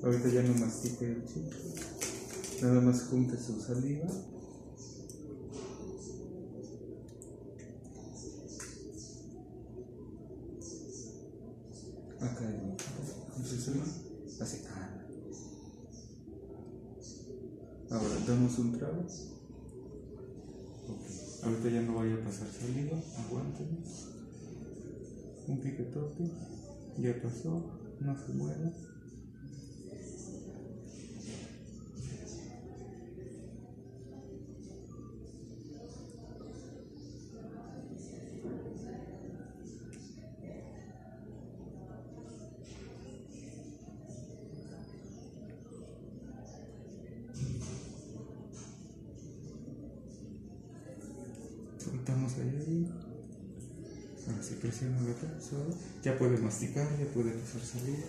Ahorita ya no mastique el chico. Nada más junte su saliva. Acá hay un. Así. Ahora damos un trago. Okay. Ahorita ya no vaya a pasar saliva. Aguántenos. Un piquetote. Ya pasó. No se mueva. Soltamos ahí. Ahora sí presiona la cápsula. Ya puede masticar, ya puede pasar saliva.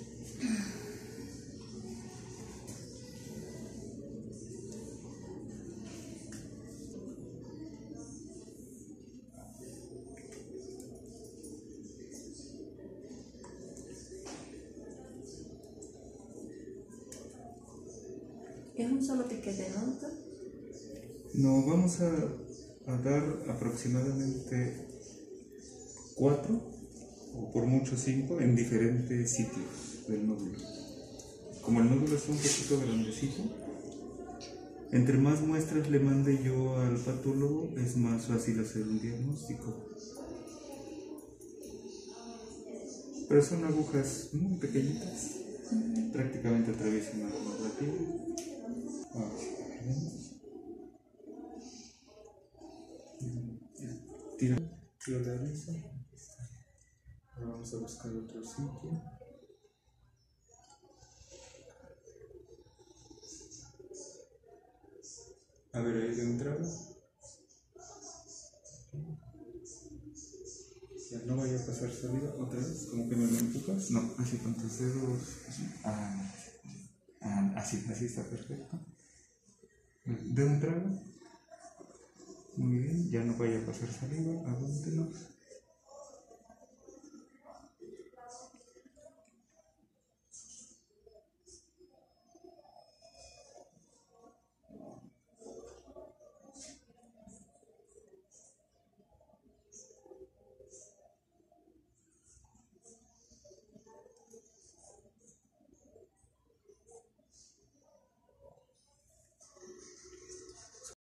¿Es un solo piquete, no, doctor? No, vamos a dar aproximadamente 4 o por mucho 5 en diferentes sitios del nódulo. Como el nódulo es un poquito grandecito, entre más muestras le mande yo al patólogo, es más fácil hacer un diagnóstico. Pero son agujas muy pequeñitas, prácticamente atraviesan la piel. Tira la risa. Ahora vamos a buscar otro sitio. A ver, ahí de un trago. Ya no vaya a pasar saliva otra vez, como que me lo empujas. No, así con tus dedos. Así está perfecto. De un trago. Muy bien, ya no vaya a pasar saliva, aguántenos.